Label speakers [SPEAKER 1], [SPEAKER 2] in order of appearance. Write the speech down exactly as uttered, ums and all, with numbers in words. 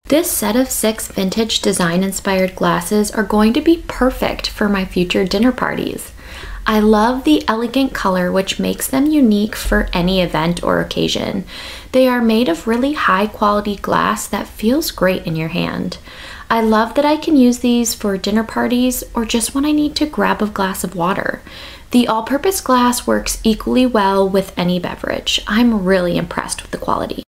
[SPEAKER 1] This set of six vintage design-inspired glasses are going to be perfect for my future dinner parties. I love the elegant color, which makes them unique for any event or occasion. They are made of really high quality glass that feels great in your hand. I love that I can use these for dinner parties or just when I need to grab a glass of water. The all-purpose glass works equally well with any beverage. I'm really impressed with the quality.